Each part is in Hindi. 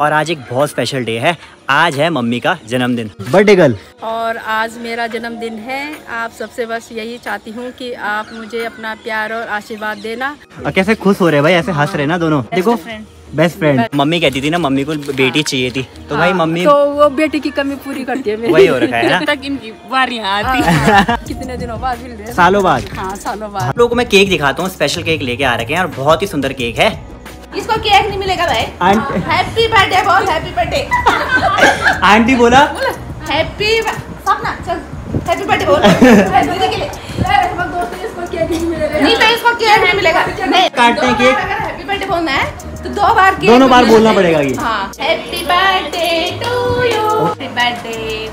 और आज एक बहुत स्पेशल डे है। आज है मम्मी का जन्मदिन, बर्थडे गर्ल। और आज मेरा जन्मदिन है। आप सबसे बस यही चाहती हूँ कि आप मुझे अपना प्यार और आशीर्वाद देना। और कैसे खुश हो रहे भाई, ऐसे हंस रहे ना दोनों। देखो बेस्ट फ्रेंड। मम्मी कहती थी ना मम्मी को बेटी चाहिए थी, तो भाई मम्मी तो वो बेटी की कमी पूरी करती है मेरी। वही हो रखा है ना। तक इनकी बारियां आती। कितने दिनों बाद मिल रहे हैं? सालों बाद। हाँ सालों बाद। आप लोगों को मैं केक दिखाता हूँ, स्पेशल केक लेके आ रखे हैं और बहुत ही सुंदर केक है। इसको केक नहीं मिलेगा भाई। हैप्पी बर्थडे बोल, हैप्पी बर्थडे। आंटी बोला हैप्पी सपना चल हैप्पी बर्थडे बोल दीदी के लिए। इसको केक नहीं मिलेगा। नहीं तो इसको केक नहीं मिलेगा। नहीं काटते हैं केक। अगर हैप्पी बर्थडे बोलना है तो दो बार केक दोनों बार बोलना पड़ेगा ये। हाँ happy birthday to you, happy birthday.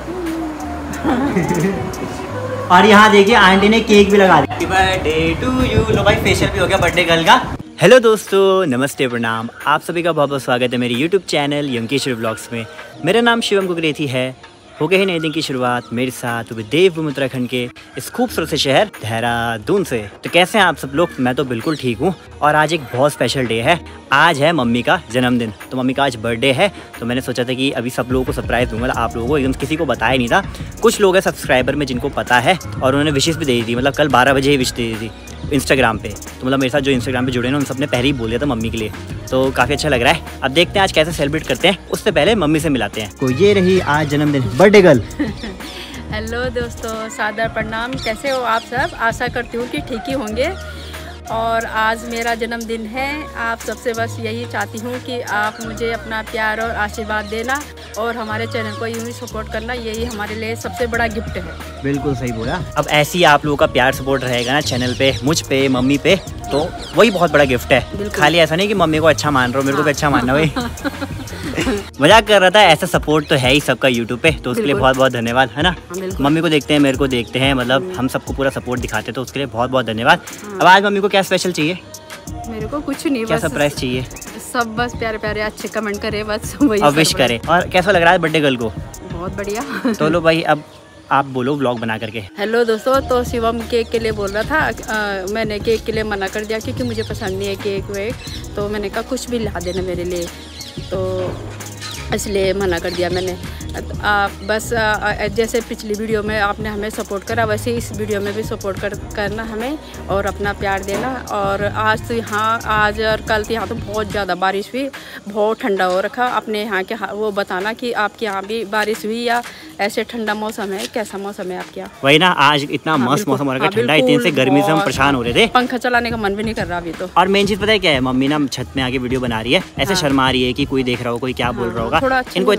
और यहाँ देखिए आंटी ने केक भी लगा दिया। Happy birthday to you. लो भाई फेशियल भी हो गया बर्थडे गर्ल का। हेलो दोस्तों, नमस्ते, प्रणाम। आप सभी का बहुत बहुत स्वागत है मेरे यूट्यूब चैनल यंकेश्वर व्लॉग्स में। मेरा नाम शिवम कुकरेती है। हो गए नए दिन की शुरुआत मेरे साथ देवभूमि उत्तराखंड के इस खूबसूरत से शहर देहरादून से। तो कैसे हैं आप सब लोग? मैं तो बिल्कुल ठीक हूँ। और आज एक बहुत स्पेशल डे है। आज है मम्मी का जन्मदिन। तो मम्मी का आज बर्थडे है, तो मैंने सोचा था कि अभी सब लोगों को सरप्राइज़ दूंगा। आप लोगों को एकदम किसी को बताया नहीं था। कुछ लोग हैं सब्सक्राइबर में जिनको पता है और उन्होंने विशेष भी दे दी थी। मतलब कल 12 बजे ही विश दे दी थी इंस्टाग्राम पे। तो मतलब मेरे साथ जो इंस्टाग्राम पे जुड़े ना उन सब ने पहले ही बोल दिया था मम्मी के लिए। तो काफ़ी अच्छा लग रहा है। अब देखते हैं आज कैसे सेलिब्रेट करते हैं। उससे पहले मम्मी से मिलाते हैं। तो ये रही आज जन्मदिन बर्थडे गर्ल। हेलो दोस्तों, सादर प्रणाम। कैसे हो आप सब? आशा करती हूँ कि ठीक ही होंगे। और आज मेरा जन्मदिन है। आप सबसे बस यही चाहती हूँ कि आप मुझे अपना प्यार और आशीर्वाद देना और हमारे चैनल को यूँ ही सपोर्ट करना। यही हमारे लिए सबसे बड़ा गिफ्ट है। बिल्कुल सही बोला। अब ऐसी आप लोगों का प्यार सपोर्ट रहेगा ना चैनल पे, मुझ पे, मम्मी पे, तो वही बहुत बड़ा गिफ्ट है। खाली ऐसा नहीं कि मम्मी को अच्छा मान रहा हो, मेरे को भी अच्छा मानना भाई। मजाक कर रहा था। ऐसा सपोर्ट तो है ही सबका यूट्यूब पे, तो उसके लिए बहुत बहुत धन्यवाद, है ना। मम्मी को देखते हैं, मेरे को देखते हैं, मतलब हम सबको पूरा सपोर्ट दिखाते हैं, तो उसके लिए बहुत बहुत धन्यवाद। अब आज मम्मी को क्या स्पेशल चाहिए? मेरे को कुछ नहीं, क्या सरप्राइज चाहिए? सब बस प्यारे प्यारे अच्छे कमेंट करे, बस वही। और विश करे। और कैसा लग रहा है बर्थडे गर्ल को? बहुत बढ़िया। तो लो भाई, अब आप बोलो व्लॉग बना करके। हेलो दोस्तों, तो शिवम केक के लिए बोल रहा था। मैंने केक के लिए मना कर दिया क्योंकि मुझे पसंद नहीं है केक वेक। तो मैंने कहा कुछ भी ला देना मेरे लिए, तो इसलिए मना कर दिया मैंने। आप बस जैसे पिछली वीडियो में आपने हमें सपोर्ट करा, वैसे इस वीडियो में भी सपोर्ट करना हमें और अपना प्यार देना। और आज तो यहाँ, आज और कल तो यहाँ तो बहुत ज़्यादा बारिश हुई, बहुत ठंडा हो रखा। अपने यहाँ के वो बताना कि आपके यहाँ भी बारिश हुई या ऐसे ठंडा मौसम है? कैसा मौसम है आपके यहाँ? वही ना, आज इतना मस्त मौसम हो रहा है, ठंडा। इतने से गर्मी से हम परेशान हो रहे थे, पंखा चलाने का मन भी नहीं कर रहा अभी तो। और मेन चीज़ पता है क्या है? मम्मी ना छत में आके वीडियो बना रही है, ऐसे शर्मा रही है कि कोई देख रहा हो, कोई क्या बोल रहा होगा। इनको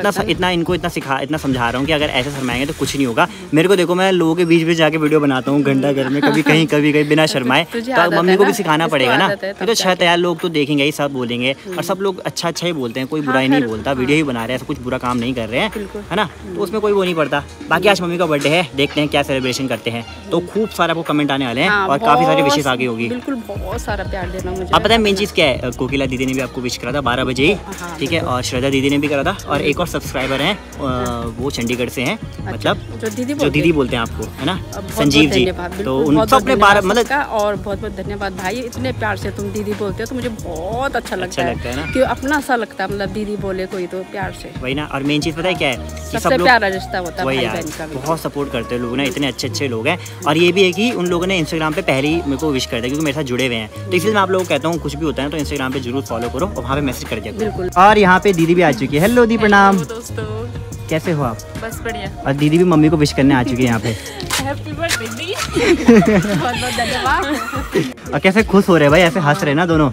इतना समझा रहा हूँ कि अगर ऐसे शर्माएंगे तो कुछ नहीं होगा। मेरे को देखो, मैं लोगों के बीच में जाके वीडियो बनाता हूँ घंटा घर में, कभी कहीं बिना शर्माए। तो मम्मी को भी सिखाना पड़ेगा ना। तो छत है, लोग तो देखेंगे ही, सब बोलेंगे, और सब लोग अच्छा ही बोलते हैं, कोई बुरा ही नहीं बोलता। वीडियो ही बना रहे हैं, कुछ बुरा काम नहीं कर रहे हैं, है ना। तो उसमें कोई वो नहीं पड़ता। बाकी आज मम्मी का बर्थडे है, देखते हैं क्या सेलिब्रेशन करते हैं। तो खूब सारा आपको कमेंट आने वाले हैं और काफी सारी विशेष आगे होगी। बिल्कुल, बहुत सारा प्यार देना मुझे। अब पता है मेन चीज़ क्या है? कोकिला दीदी ने भी आपको विश करा था 12 बजे ही, ठीक है। और श्रद्धा दीदी ने भी करा था, और एक और सब्सक्राइबर हैं, वो चंडीगढ़ से हैं, मतलब जो दीदी बोलते हैं आपको, है ना, संजीव जी। तो उन सब ने 12 मतलब, और बहुत बहुत धन्यवाद भाई, इतने प्यार से तुम दीदी बोलते हो तो मुझे बहुत अच्छा लगता है ना, कि अपना सा लगता है। मतलब दीदी बोले कोई तो प्यार से, वही ना। और मेन चीज़ पता है क्या है? सबसे प्यारा रिश्ता होता है भाई बहन का। बहुत सपोर्ट करते हैं लोग ना, इतने अच्छे लोग हैं। और ये भी है कि उन लोगों ने इंस्टाग्राम पे पहले ही मेरे को विश कर दिया, क्योंकि मेरे साथ जुड़े हुए हैं। तो इसलिए मैं आप लोगों को कहता हूँ, कुछ भी होता है तो इंस्टाग्राम पे जरूर फॉलो करो और वहाँ पे मैसेज कर दिया बिल्कुल। और यहाँ पे दीदी भी आ चुकी है। हेलो दी, प्रणाम। दोस्तों, कैसे हो आप? बस बढ़िया। और दीदी भी मम्मी को विश करने आ चुकी है यहाँ पे। हैप्पी बर्थडे दी। बहुत बहुत धन्यवाद। और कैसे खुश हो रहे भाई, ऐसे हंस रहे ना दोनों।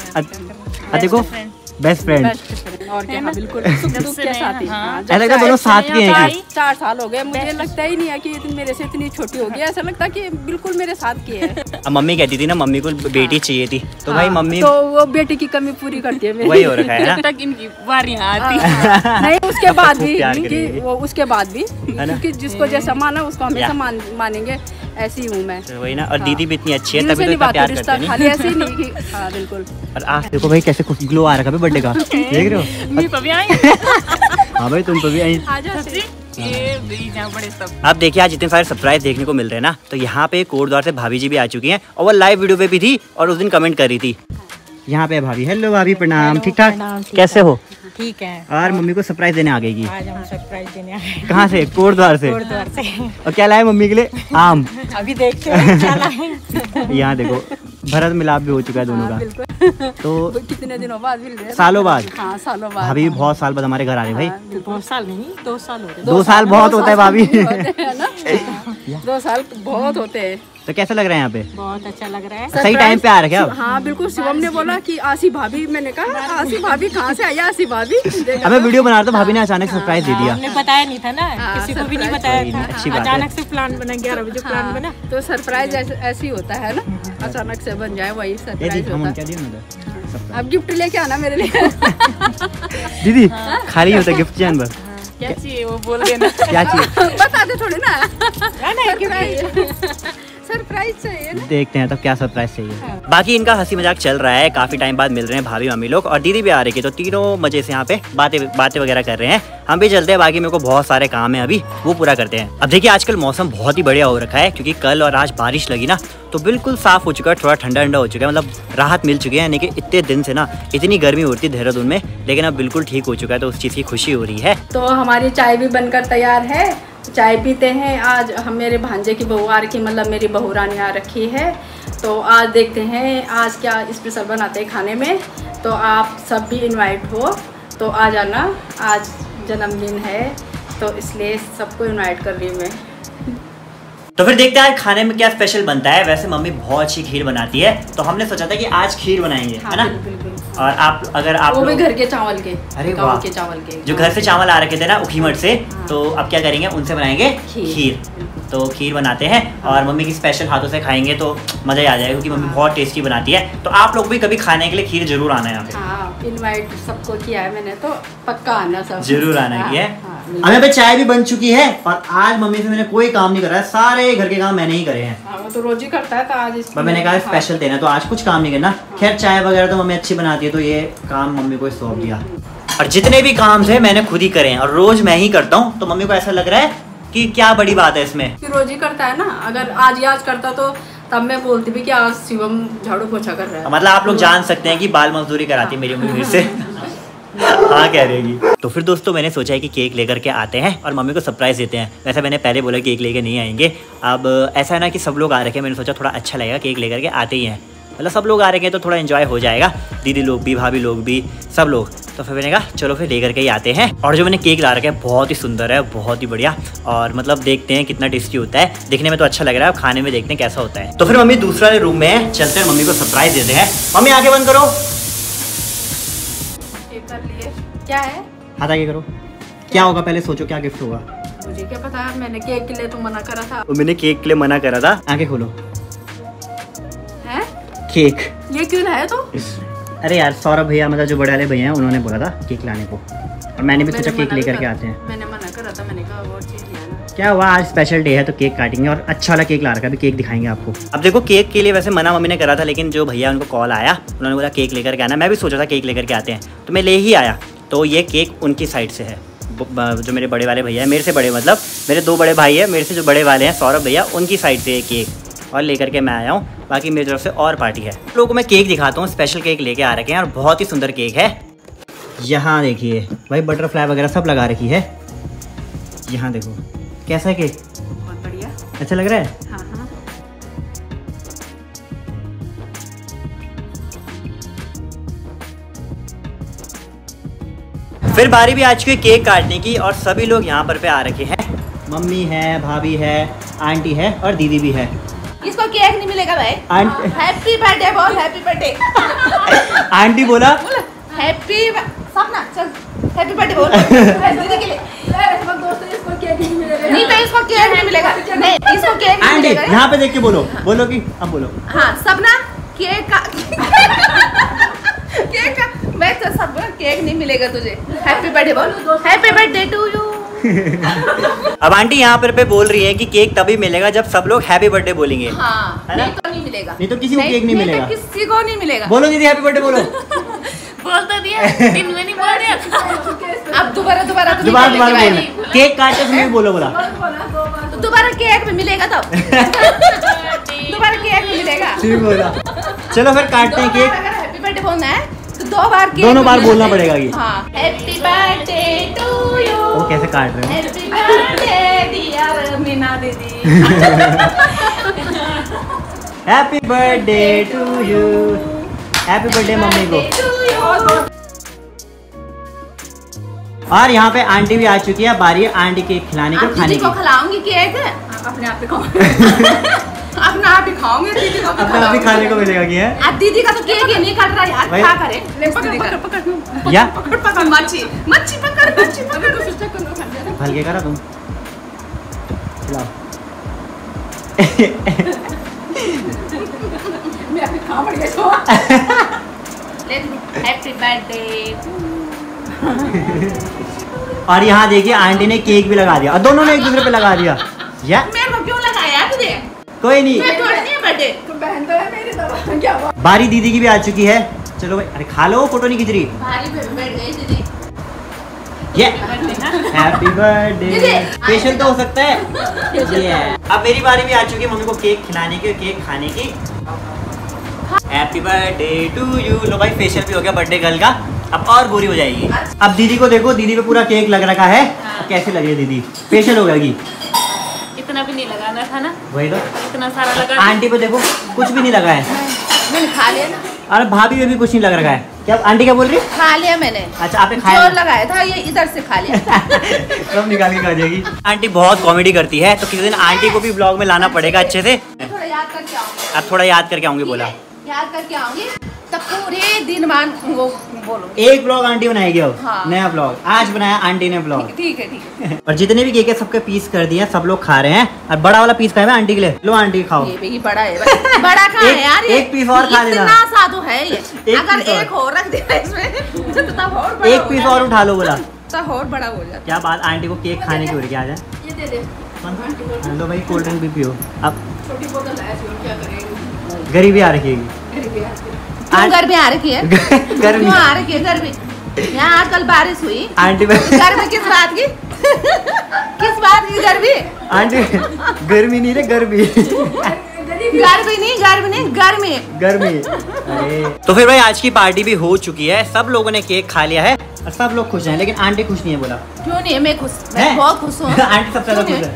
देखो बेस्ट फ्रेंड और क्या, बिल्कुल सुख के साथ ही। ऐसा लगता है दोनों साथ के हैं। 4 साल हो गए, मुझे लगता ही नहीं है कि मेरे से इतनी छोटी होगी। ऐसा लगता है कि बिल्कुल मेरे साथ की है। अब मम्मी कहती थी ना मम्मी को बेटी चाहिए थी, तो भाई मम्मी तो वो बेटी की कमी पूरी करती है मेरी। वही हो रखा है ना। तक इनकी बारियां आती। नहीं, उसके बाद भी वो, उसके बाद भी, क्योंकि जिसको जैसा माना उसको हमेशा मानेंगे, ऐसी हूँ मैं। वही ना। और दीदी भी इतनी अच्छी है, तभी तो इतना प्यार करते हैं। खाली ऐसे ही नहीं कि, हाँ बिल्कुल। और आज देखो भाई कैसे ग्लो आ रखा है बर्थडे का, देख रहे हो? हाँ भाई, तुम तो भी आई। आप देखिए आज इतने सारे सरप्राइज देखने को मिल रहे हैं ना। तो यहाँ पे कोटद्वार से भाभी जी भी आ चुकी हैं, और वो लाइव वीडियो पे भी थी और उस दिन कमेंट कर रही थी। यहाँ पे भाभी। हेलो भाभी, प्रणाम। ठीक ठाक? कैसे हो? ठीक है। और मम्मी को सरप्राइज देने आ गई। आज हम सरप्राइज देने आए। कहाँ से? कोटद्वार से। और क्या लाए मम्मी के लिए? आम। अभी देखते हैं क्या लाए। यहाँ देखो भरत मिलाप भी हो चुका है दोनों का। तो कितने दिनों बाद मिल रहे? सालों बाद। हाँ सालों बाद। भाभी बहुत साल बाद हमारे घर आ रहे भाई। 2 साल नहीं 2 साल हो गए। 2 साल बहुत होता है भाभी। 2 साल बहुत होते हैं। तो कैसा लग रहा है यहाँ पे? बहुत अच्छा लग रहा है। सही टाइम पे आ रहे क्या? हाँ बिल्कुल। शिवम ने बोला कि आसी भाभी, मैंने कहा आसी भाभी कहाँ से आई? आसी भाभी हमें वीडियो बना रहा था, भाभी ने अचानक सरप्राइज दे दिया। हमने बताया नहीं था ना, किसी को भी नहीं बताया अच्छी था। बात है। अचानक से प्लान बना, 11 बजे प्लान बना। तो सरप्राइज ऐसे ही होता है ना, अचानक से बन जाए वही सरप्राइज होता है। अब गिफ्ट लेके आना मेरे लिए। दीदी खाली होता गिफ्ट के अंदर क्या चाहिए वो बोल देना। क्या चाहिए बता दे थोड़ी ना। सरप्राइज चाहिए ना। देखते हैं तो क्या सरप्राइज चाहिए। बाकी इनका हंसी मजाक चल रहा है, काफी टाइम बाद मिल रहे हैं भाभी मम्मी लोग, और दीदी भी आ रही है, तो तीनों मजे से यहाँ पे बातें वगैरह कर रहे हैं। हम भी चलते हैं, बाकी मेरे को बहुत सारे काम है अभी, वो पूरा करते हैं। अब देखिए आजकल मौसम बहुत ही बढ़िया हो रखा है, क्योंकि कल और आज बारिश लगी ना, तो बिल्कुल साफ हो चुका है, थोड़ा ठंडा ठंडा हो चुका है, मतलब राहत मिल चुकी है। यानी कि इतने दिन से ना इतनी गर्मी हो रही थी देहरादून में, लेकिन अब बिल्कुल ठीक हो चुका है, तो उस चीज़ की खुशी हो रही है। तो हमारी चाय भी बनकर तैयार है, चाय पीते हैं। आज हम मेरे भांजे की बहू आ रखी, मतलब मेरी बहू रानी आ रखी है, तो आज देखते हैं आज क्या स्पेशल बनाते हैं खाने में। तो आप सब भी इनवाइट हो, तो आ जाना, आज जन्मदिन है, तो इसलिए सबको इनवाइट कर रही हूँ मैं। तो फिर देखते हैं आज खाने में क्या स्पेशल बनता है। वैसे मम्मी बहुत अच्छी खीर बनाती है, तो हमने सोचा था कि आज खीर बनाएंगे, है ना? बिल्कुल। और आप वो भी घर के चावल के। अरे गाँव वाह, के चावल के, जो घर से चावल आ रखे थे ना उखीमठ से, तो अब क्या करेंगे, उनसे बनाएंगे खीर। तो खीर बनाते हैं और मम्मी की स्पेशल हाथों से खाएंगे तो मजा ही आ जाएगा, क्योंकि मम्मी बहुत टेस्टी बनाती है। तो आप लोग भी कभी खाने के लिए खीर जरूर आना है यहाँ पे। हाँ, इनवाइट सबको किया है मैंने, तो पक्का आना सब, जरूर आना है। अब यहाँ पे चाय भी बन चुकी है, और आज मम्मी से मैंने कोई काम नहीं करा है, सारे घर के काम मैंने ही करे हैं। वो तो रोज ही करता है, तो आज मैंने कहा स्पेशल देना, तो आज कुछ काम नहीं करना। खैर चाय वगैरह तो मम्मी अच्छी बनाती है, तो ये काम मम्मी को सौंप दिया। और जितने भी काम थे मैंने खुद ही करे हैं, और रोज मैं ही करता हूँ, तो मम्मी को ऐसा लग रहा है कि क्या बड़ी बात है इसमें। रोज ही करता है ना, अगर आज करता तो तब मैं बोलती भी कि आज शिवम झाड़ू पोछा कर रहा है। मतलब आप लोग जान सकते हैं कि बाल मजदूरी कराती है मेरी मम्मी से। हाँ कह रहेगी। तो फिर दोस्तों मैंने सोचा है कि केक लेकर के आते हैं और मम्मी को सरप्राइज देते हैं। वैसे मैंने पहले बोला केक लेके नहीं आएंगे, अब ऐसा है ना कि सब लोग आ रखे हैं, मैंने सोचा थोड़ा अच्छा लगेगा केक लेकर के आते ही हैं, मतलब सब लोग आ रहे हैं तो थोड़ा एंजॉय हो जाएगा, दीदी लोग भी, भाभी लोग भी, सब लोग। तो फिर मैंने कहा चलो फिर लेकर के ही आते हैं। और जो मैंने केक ला रखा है बहुत ही सुंदर है, बहुत ही बढ़िया, और मतलब देखते हैं कितना टेस्टी होता है। देखने में तो अच्छा लग रहा है, अब खाने में देखते हैं कैसा होता है। तो फिर मम्मी दूसरा रूम में है, चलते हैं मम्मी को सरप्राइज देते हैं। मम्मी आगे बंद करो। क्या है? हाथ आगे करो। क्या होगा पहले सोचो, क्या गिफ्ट होगा? मुझे क्या पता, मैंने केक के लिए तो मना करा था। मैंने केक के लिए मना करा था। आगे खोलो। है केक। ये क्यों है तो? अरे यार सौरभ भैया, मतलब जो बड़े वाले भैया हैं, उन्होंने बोला था केक लाने को, और मैंने भी सोचा केक लेकर के आते हैं। मैंने मना करा था, मैंने कहा और चीज लाना। क्या हुआ, आज स्पेशल डे है तो केक काटेंगे, और अच्छा वाला केक ला रखा है, अभी केक दिखाएंगे आपको। अब देखो केक के लिए वैसे मना मम्मी ने करा था, लेकिन जो भैया उनको कॉल आया, उन्होंने बोला केक लेकर के आना। मैं भी सोचा था केक लेकर के आते हैं, तो मैं ले ही आया। तो ये केक उनकी साइड से है, जो मेरे बड़े वाले भैया है, मेरे से बड़े, मतलब मेरे 2 बड़े भाई है, मेरे से जो बड़े वाले हैं सौरभ भैया, उनकी साइड से ये केक और लेकर के मैं आया हूँ। बाकी मेरी तरफ से और पार्टी है। लोगों को मैं केक दिखाता हूँ, स्पेशल केक लेके आ रखे हैं, और बहुत ही सुंदर केक है। यहाँ देखिए भाई, बटरफ्लाई वगैरह सब लगा रखी है। यहाँ देखो कैसा है केक, बहुत बढ़िया, अच्छा लग रहा है। हाँ हाँ। फिर बारी भी आ चुकी है केक काटने की, और सभी लोग यहाँ पर आ रखे हैं। मम्मी है, भाभी है, आंटी है, और दीदी भी है। इसको केक नहीं मिलेगा भाई। हैप्पी बर्थडे बोल, हैप्पी बर्थडे। आंटी बोला हैप्पी, सपना चल हैप्पी बर्थडे बोल दीदी के लिए। इसको केक नहीं मिलेगा। नहीं तो इसको केक नहीं मिलेगा, नहीं इसको केक नहीं आंटी मिलेगा। यहाँ पे देख के बोलो, बोलो कि अब बोलो। हाँ सपना केक का केक का, मैं तो सब केक नहीं मिलेगा तुझे। हैप्पी बर्थडे बोल, हैप्पी बर्थडे टू यू। अब आंटी यहाँ पे बोल रही है कि केक तभी मिलेगा जब सब लोग हैप्पी बर्थडे बोलेंगे। हाँ, है ना? नहीं तो नहीं मिलेगा, नहीं तो किसी को केक नहीं मिलेगा, तो किसी को नहीं मिलेगा। बोलो दीदी हैप्पी बर्थडे बोलो। बोल तो दिया, दिन में नहीं बोल दिया। अब दोबारा बोलो, केक काटते समय भी बोलो, बोला दोबारा केक में मिलेगा तब। दोबारा केक में मिलेगा। ठीक बोला। चलो फिर काटते हैं केक। अगर हैप्पी बर्थडे बोलना है तो 2 बार केक दोनों बार बोलना पड़ेगा ये। हाँ, हैप्पी बर्थडे टू यू। वो कैसे काट रहे हो? हैप्पी बर्थडे डियर मीना दीदी। Happy birthday to you. Happy birthday mummy को। और यहाँ पे आंटी भी आ चुकी है, बारी है आंटी केक खिलाने को, खाने को खिलाऊंगी केक। अपने आप ही खाऊंगी। अपने आप ही खाऊंगी, दीदी को अपने आप ही खाने को मिलेगा क्या? अब दीदी का तो केक ही नहीं कट रहा यार, क्या करे? पकड़ या पकड़ मच्छी पकड़ हल्के करा तुम खिलाओ। मैं अभी खा पड़ गई। Happy birthday. और यहाँ देखिए आंटी ने केक भी लगा दिया और दोनों ने एक दूसरे पे लगा दिया। या मेरे को क्यों लगाया तुझे? कोई नहीं, मैं थोड़ी नहीं है बर्थडे। तू बहन तो है मेरी, तो क्या हुआ? बारी दीदी की भी आ चुकी है। चलो भाई, अरे खा लो, फोटो नहीं खींच रही। भारी पे बैठ गई दीदी। ये हैप्पी बर्थडे स्पेशल तो हो सकता है। ये अब मेरी बारी भी आ चुकी है मम्मी को केक खिलाने की, केक खाने की। Happy birthday to you. लो भाई, फेशियल भी हो गया बर्थडे गर्ल का, अब और बुरी हो जाएगी। अब दीदी को देखो, दीदी पे पूरा केक लग रखा है। कैसे लगे दीदी? फेशियल हो गई। इतना भी नहीं लगाना था ना, वही तो, इतना सारा लगा। आंटी पे देखो कुछ भी नहीं लगा है। मैंने खा लिया ना। अरे भाभी में भी कुछ नहीं लग रखा है। क्या आंटी क्या बोल रही? खा लिया मैंने। अच्छा, आपने खाया? जोर लगाया था, ये इधर से खा लिया। सब निकाल के खा जाएगी। आंटी बहुत कॉमेडी करती है, तो किसी दिन आंटी को भी ब्लॉग में लाना पड़ेगा अच्छे से। थोड़ा याद करके आऊंगी। अब थोड़ा याद करके आऊंगी बोला। याद करके आऊंगी तब पूरे दिन मान वो बोलो। एक ब्लॉग आंटी बनाएगी अब। हाँ। नया ब्लॉग आज बनाया आंटी ने ब्लॉग। ठीक है ठीक है। और जितने भी केक है सबके पीस कर दिए, सब लोग खा रहे हैं। और बड़ा वाला पीस खाया मैं आंटी के लिए। लो आंटी खाओ। ये भी बड़ा है भाई। बड़ा कहाँ है यार? ये एक पीस और खा लेना। इतना साधु है ये। अगर पीस और। एक और रख दिया इसमें तो तब और बड़ा एक पीस और उठा लो बोला। तब और बड़ा हो जाता। क्या बात, आंटी को केक खाने की हो रही है। आ जाए ये दे दे। लो भाई, कोल्ड ड्रिंक भी पियो। अब छोटी बोतल है, क्या करेंगे? गरीबी आ रखी है। गर्मी आ रखी है। गर्मी क्यों आ रखी है गर्मी? यहाँ कल बारिश हुई। आंटी गर्मी किस बात की? किस बात की गर्मी? आंटी गर्मी नहीं रे, गर्मी गर्मी। तो फिर भाई आज की पार्टी भी हो चुकी है, सब लोगों ने केक खा लिया है और सब लोग खुश हैं, लेकिन आंटी खुश नहीं है। बोला क्यों नहीं है? मैं खुश, मैं बहुत खुश हूँ। आंटी सबसे ज्यादा खुश है।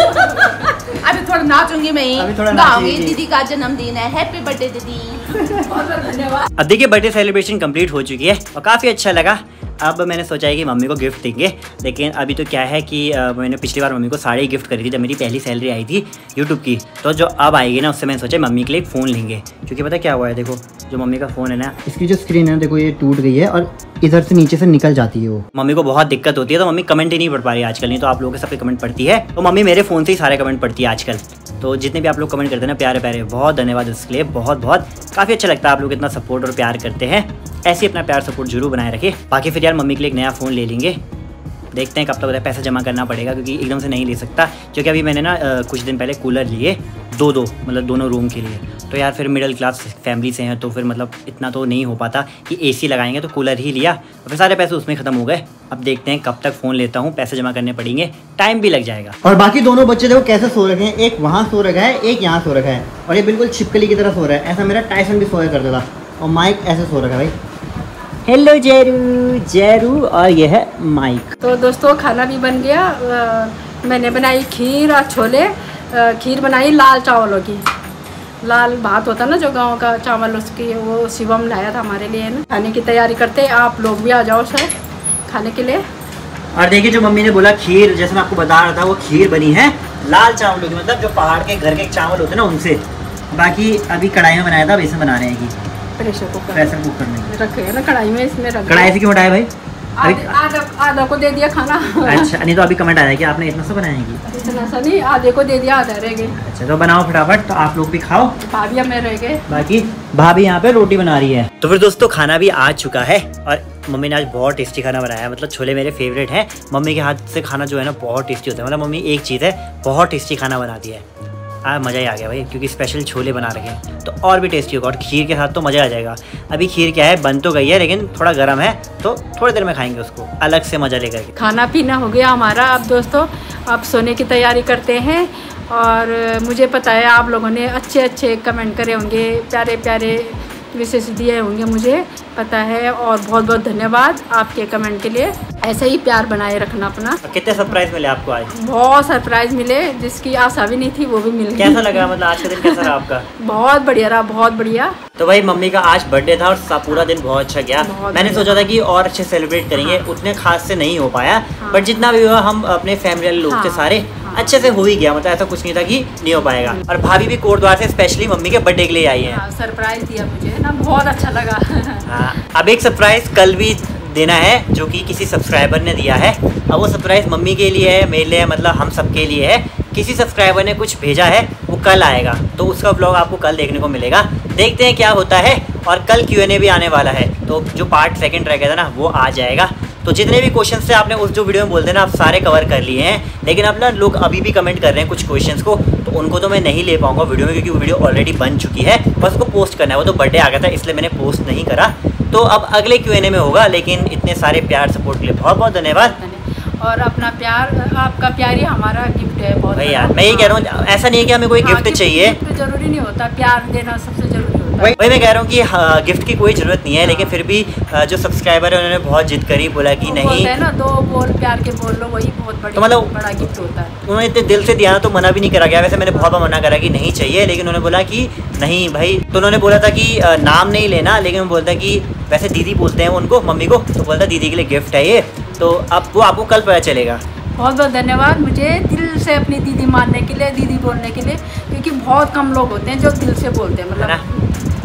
अभी थोड़ा नाचूंगी मैं ही, अभी थोड़ा गाऊंगी। नाचेगी। दीदी का जन्मदिन है, हैप्पी बर्थडे दीदी। बहुत धन्यवाद। अब देखिए बर्थडे सेलिब्रेशन कंप्लीट हो चुकी है और काफ़ी अच्छा लगा। अब मैंने सोचा है कि मम्मी को गिफ्ट देंगे, लेकिन अभी तो क्या है कि मैंने पिछली बार मम्मी को साड़ी गिफ्ट करी थी जब मेरी पहली सैलरी आई थी यूट्यूब की। तो जो अब आएगी ना, उससे मैंने सोचा मम्मी के लिए एक फ़ोन लेंगे, क्योंकि पता क्या हुआ है, देखो जो मम्मी का फ़ोन है ना, इसकी जो स्क्रीन है देखो ये टूट गई है और इधर से नीचे से निकल जाती है वो। मम्मी को बहुत दिक्कत होती है, तो मम्मी कमेंट ही नहीं पढ़ पा रही है आजकल। नहीं तो आप लोगों के सबके कमेंट पढ़ती है, तो मम्मी मेरे फ़ोन से ही सारे कमेंट पढ़ती है आजकल। तो जितने भी आप लोग कमेंट करते हैं ना प्यारे प्यारे, बहुत धन्यवाद उसके लिए, बहुत बहुत काफ़ी अच्छा लगता है। आप लोग इतना सपोर्ट और प्यार करते हैं, ऐसे ही अपना प्यार सपोर्ट जरूर बनाए रखें। बाकी फिर यार मम्मी के लिए एक नया फ़ोन ले लेंगे, देखते हैं कब तक होता है। पैसा जमा करना पड़ेगा क्योंकि एकदम से नहीं ले सकता, क्योंकि अभी मैंने ना कुछ दिन पहले कूलर लिए दो मतलब दोनों रूम के लिए। तो यार फिर मिडिल क्लास फैमिली से हैं, तो फिर मतलब इतना तो नहीं हो पाता कि एसी लगाएंगे, तो कूलर ही लिया और फिर सारे पैसे उसमें ख़त्म हो गए। अब देखते हैं कब तक फ़ोन लेता हूँ, पैसे जमा करने पड़ेंगे, टाइम भी लग जाएगा। और बाकी दोनों बच्चे देखो कैसे सो रखे हैं, एक वहाँ सो रखा है, एक यहाँ सो रखा है, और ये बिल्कुल छिपकली की तरह सो रहा है। ऐसा मेरा टाइसन भी सोया करता था, और माइक ऐसे सो रखा है भाई। हेलो जेरू, और ये है माइक। तो दोस्तों खाना भी बन गया। मैंने बनाई खीर और छोले। खीर बनाई लाल चावलों की, लाल भात होता ना जो गांव का चावल, उसकी वो शिवम लाया था हमारे लिए ना। खाने की तैयारी करते हैं, आप लोग भी आ जाओ सर खाने के लिए। और देखिए जो मम्मी ने बोला खीर, जैसे मैं आपको बता रहा था, वो खीर बनी है लाल चावलों की, मतलब जो पहाड़ के घर के चावल होते हैं ना उनसे। बाकी अभी कढ़ाई में बनाया था, अब इसमें बना रहे हैं कि प्रेशर कुकर में रखे है ना, कढ़ाई में, इसमें रख। कढ़ाई से क्यों हटाया भाई? आधा को दे दिया खाना। अच्छा, नहीं तो अभी कमेंट आ रहा है कि आपने इतना सा बनाया है कि इतना सा नहीं, आधे को दे दिया, आधा रह गए। अच्छा तो बनाओ फटाफट, तो आप लोग भी खाओ, भाभी में रह गए। बाकी भाभी यहाँ पे रोटी बना रही है। तो फिर दोस्तों खाना भी आ चुका है और मम्मी ने आज बहुत टेस्टी खाना बनाया है। मतलब छोले मेरे फेवरेट हैं, मम्मी के हाथ से खाना जो है ना बहुत टेस्टी होता है। मतलब मम्मी एक चीज़ है, बहुत टेस्टी खाना बनाती है। मज़ा ही आ गया भाई, क्योंकि स्पेशल छोले बना रखे हैं तो और भी टेस्टी होगा, और खीर के साथ तो मज़ा आ जाएगा। अभी खीर क्या है, बन तो गई है लेकिन थोड़ा गर्म है, तो थोड़ी देर में खाएंगे उसको अलग से मज़ा लेकर के। खाना पीना हो गया हमारा। अब दोस्तों अब सोने की तैयारी करते हैं। और मुझे पता है आप लोगों ने अच्छे अच्छे कमेंट करे होंगे, प्यारे प्यारे विशेष दिए होंगे, मुझे पता है। और बहुत बहुत धन्यवाद आपके कमेंट के लिए। ऐसे ही प्यार बनाए रखना अपना। कितने सरप्राइज मिले आपको आज? बहुत सरप्राइज मिले, जिसकी आशा भी नहीं थी वो भी मिल गई। कैसा लगा, मतलब आज का दिन कैसा रहा आपका? बहुत बढ़िया रहा, बहुत बढ़िया। तो भाई मम्मी का आज बर्थडे था और पूरा दिन बहुत अच्छा गया। मैंने सोचा था कि और अच्छे सेलिब्रेट करेंगे, उतने खास से नहीं हो पाया, बट जितना भी हुआ हम अपने फैमिली वाले लोग थे सारे अच्छे से हो ही गया। मतलब ऐसा कुछ नहीं था कि नहीं हो पाएगा। और भाभी भी कोटद्वार से स्पेशली मम्मी के बर्थडे के लिए आई है। सरप्राइज दिया मुझे ना, बहुत अच्छा लगा। अब एक सरप्राइज कल भी देना है जो कि किसी सब्सक्राइबर ने दिया है। अब वो सरप्राइज मम्मी के लिए है, मेरे लिए, मतलब हम सबके लिए है। किसी सब्सक्राइबर ने कुछ भेजा है, वो कल आएगा, तो उसका व्लॉग आपको कल देखने को मिलेगा। देखते हैं क्या होता है। और कल Q&A भी आने वाला है, तो जो पार्ट 2 रह गया था ना, वो आ जाएगा। तो जितने भी क्वेश्चन थे आपने उस जो वीडियो में बोलते हैं ना, आप सारे कवर कर लिए हैं। लेकिन अब ना लोग अभी भी कमेंट कर रहे हैं कुछ क्वेश्चंस को, तो उनको तो मैं नहीं ले पाऊंगा वीडियो में, क्योंकि वो वीडियो ऑलरेडी बन चुकी है। बस उसको पोस्ट करना है। वो तो बर्थडे आ गया था इसलिए मैंने पोस्ट नहीं करा, तो अब अगले Q&A में होगा। लेकिन इतने सारे प्यार सपोर्ट के लिए बहुत बहुत धन्यवाद। और अपना प्यार, आपका प्यार ही हमारा गिफ्ट है। बहुत भाई यार, मैं ये कह रहा हूँ, ऐसा नहीं है कि हमें कोई गिफ्ट चाहिए, जरूरी नहीं होता, प्यार देना सबसे जरूरी होता है। वही मैं कह रहा हूँ कि गिफ्ट की कोई ज़रूरत नहीं है। लेकिन फिर भी जो सब्सक्राइबर है उन्होंने बहुत जिद करी, बोला कि नहीं है ना, 2 बोल प्यार के बोल लो, वही बहुत बड़ी, तो मतलब बड़ा गिफ्ट होता है। उन्होंने इतने दिल से दिया ना, तो मना भी नहीं करा गया। वैसे मैंने बहुत बार मना करा कि नहीं चाहिए, लेकिन उन्होंने बोला कि नहीं भाई। तो उन्होंने बोला था कि नाम नहीं लेना, लेकिन वो बोलता कि वैसे दीदी बोलते हैं उनको, मम्मी को, तो बोलता दीदी के लिए गिफ्ट है ये। तो अब वो आपको कल पता चलेगा। बहुत बहुत धन्यवाद मुझे दिल से अपनी दीदी मानने के लिए, दीदी बोलने के लिए, क्योंकि बहुत कम लोग होते हैं जो दिल से बोलते हैं। मतलब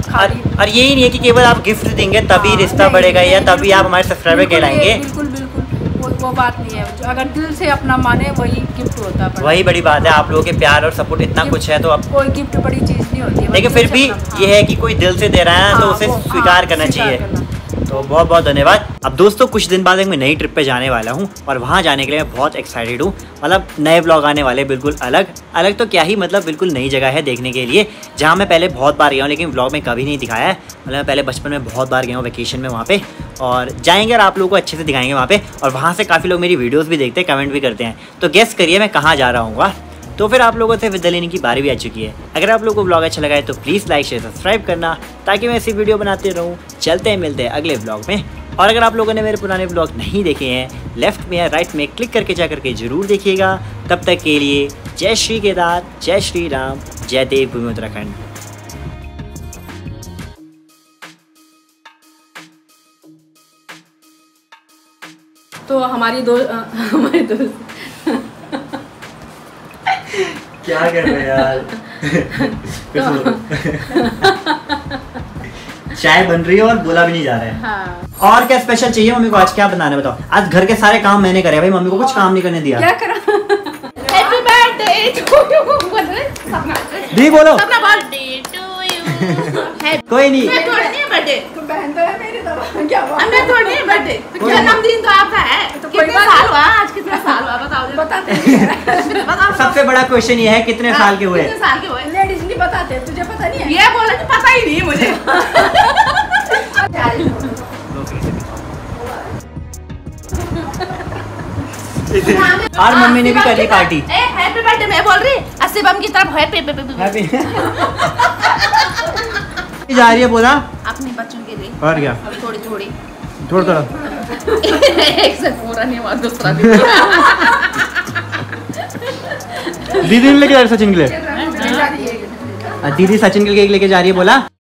और यही नहीं है कि केवल आप गिफ्ट देंगे तभी रिश्ता बढ़ेगा या तभी आप हमारे सब्सक्राइबर कहलाएंगे। बिल्कुल बिल्कुल वो बात नहीं है। अगर दिल से अपना माने वही गिफ्ट होता है। वही बड़ी बात है। आप लोगों के प्यार और सपोर्ट इतना कुछ है, तो अब कोई गिफ्ट बड़ी चीज़ नहीं होती है। लेकिन फिर भी ये है कि कोई दिल से दे रहा है, तो उसे स्वीकार करना चाहिए। तो बहुत बहुत धन्यवाद। अब दोस्तों कुछ दिन बाद मैं नई ट्रिप पे जाने वाला हूँ, और वहाँ जाने के लिए मैं बहुत एक्साइटेड हूँ। मतलब नए ब्लॉग आने वाले, बिल्कुल अलग तो क्या ही, मतलब बिल्कुल नई जगह है देखने के लिए, जहाँ मैं पहले बहुत बार गया हूँ लेकिन ब्लॉग में कभी नहीं दिखाया है। मतलब मैं पहले बचपन में बहुत बार गया हूँ वेकेशन में वहाँ पे, और जाएंगे और आप लोगों को अच्छे से दिखाएंगे वहाँ पे। और वहाँ से काफ़ी लोग मेरी वीडियोज़ भी देखते हैं, कमेंट भी करते हैं। तो गेस करिए मैं कहाँ जा रहा हूँ। तो फिर आप लोगों से विदा लेने की बारी भी आ चुकी है। अगर आप लोगों को ब्लॉग अच्छा लगा है तो प्लीज़ लाइक शेयर सब्सक्राइब करना, ताकि मैं ऐसी वीडियो बनाते रहूँ। चलते हैं, मिलते हैं अगले ब्लॉग में। और अगर आप लोगों ने मेरे पुराने ब्लॉग नहीं देखे हैं, लेफ्ट में या राइट में क्लिक करके जा करके ज़रूर देखिएगा। तब तक के लिए जय श्री केदार, जय श्री राम, जय देवभूमि उत्तराखंड। तो हमारी दोस्त क्या कर रहे हैं यार? चाय बन रही है और बोला भी नहीं जा रहा है। हाँ। और क्या स्पेशल चाहिए मम्मी को? आज क्या बनाना है बताओ। आज घर के सारे काम मैंने करे भाई, मम्मी को कुछ काम नहीं करने दिया। क्या करा? Happy birthday to you. दी बोलो। अपना बर्थडे टू यू। कोई नहीं, मैं थोड़ी नहीं है बर्थडे, बहन तो है मेरी, तो क्या हुआ? मैं थोड़ी नहीं है बर्थडे, जन्मदिन तो आपका है। तो कितने साल हुआ आज? कितने साल हुआ बताओ? बताते हैं। सबसे बड़ा क्वेश्चन ये है कितने साल के हुए? कितने साल के हुए? लेडीज नहीं बताते, तुझे पता नहीं है? ये बोला कि पता ही नहीं मुझे। और मम्मी ने भी कर ली पार्टी। हैप्पी बर्थडे मैं बोल रही, अस्सी बम की तरफ हैप्पी जा रही है बोला अपने बच्चों के लिए। और क्या? थोड़ी थोड़ी थोड़ा एक से पूरा नहीं हुआ, दूसरा भी। दीदी ने लेके जा रही सचिन के लिए, दीदी सचिन के लिए केक लेके जा रही है बोला।